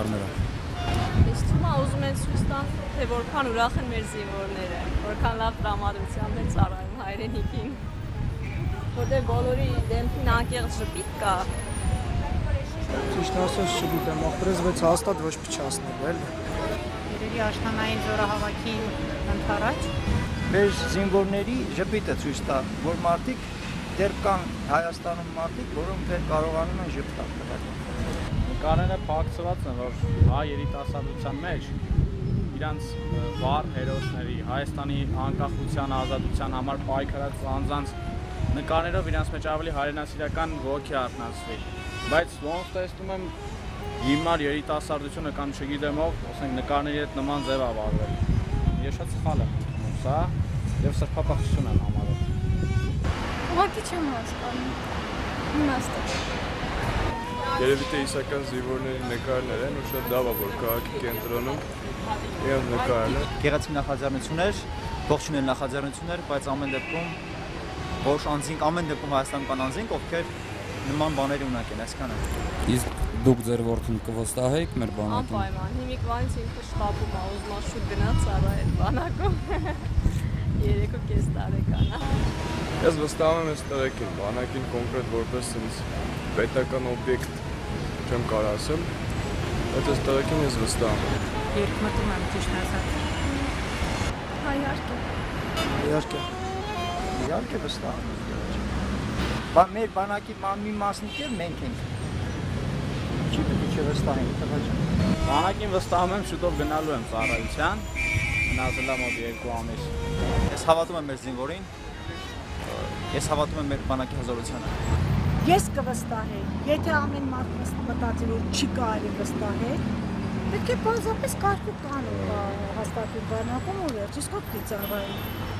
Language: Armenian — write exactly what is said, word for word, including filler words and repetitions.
նկարները։ Ես թվում է ուզում են ցույց տան, թե որքան ուրախ են մեր զինվորները, որքան լավ տրամադրությամբ են ծառայում հայրենիքին, որտեղ բոլորի դեմքին անկեղծ ժպիտ կա։ Ճիշտ ասած չգիտեմ, ախպերս բայց հաստատ ոչ փչացնել էլ։ Երևի աշնանային զորահավաքի ընթരാճ մեր զինվորների ժպիտը ցույց տա, որ մարդիկ դեռ կան Հայաստանում մարդիկ, որոնք դեռ կարողանում են ժպտալ։ Նկարները փակցված են, որ հայ երիտասարդության մեջ իրանց վառ հերոսների, Հայաստանի անկախության, ազատության համար պայքարած անձանց նկարներով իրանց մեջ ավելի հայրենասիրական ոգի արթնացվի։ Բայց ոնց տեսնում եմ հիմար երիտասարդությունը կամ չգիտեմ ով, ասենք նկարների հետ նման ձև ավարվել։ Ես շատ սխալ եմ ընդունում սա եւ սրբապղծություն եմ համարում։ Ուղղակի չեմ հասկանում։ Իմաստը։ Երևի թե իսական զինվորների նկարներ են ու շատ լավ է որ քաղաքի կենտրոնում իրենց նկարն է։ Գեղեցիկ նախաձեռնություններ, ողջունել նախաձեռնություններ, բայց ամեն դեպքում ոչ անձինք, ամեն դեպքում Հայաստանում կան անձինք, ովքեր նման բաների ունակ են, այսքանը։ Իսկ դուք ձեր որդուն կվստահեիք մեր բանակին։ Անպայման, հիմիկվանից ինքը շտապում է, ուզում է շուտ գնաց ծառայել բանակում։ Երեք ու կես տարեկան է։ Ես վստահում եմ այս տարեկին, բանակին կոնկրետ որպես ինձ պետական օբյեկտ չեմ կարող ասել, բայց այս տարեկին ես վստահում եմ։ երկմտում եմ ճիշտ ասած։ Հա, իհարկե։ Իհարկե։ Իհարկե վստահում եմ։ Բա մեր բանակի մի մասնիկներ մենք ենք։ Չի պետք է վստահենք, տղա ջան։ Բանակին վստահում եմ շուտով գնալու եմ ծառայության, մնացել է մոտ երկու ամիս։ Ես հավատում եմ մեր զինվորին։ Ես հավատում եմ մեր բանակի հզորությանը։ Ես կվստահեի, եթե ամեն մարդ մտածի որ չի կարելի վստահել, պետք է բազմապես կարգու կանոն հաստատի բանակում ու վերջ, իսկ ով կծառայի։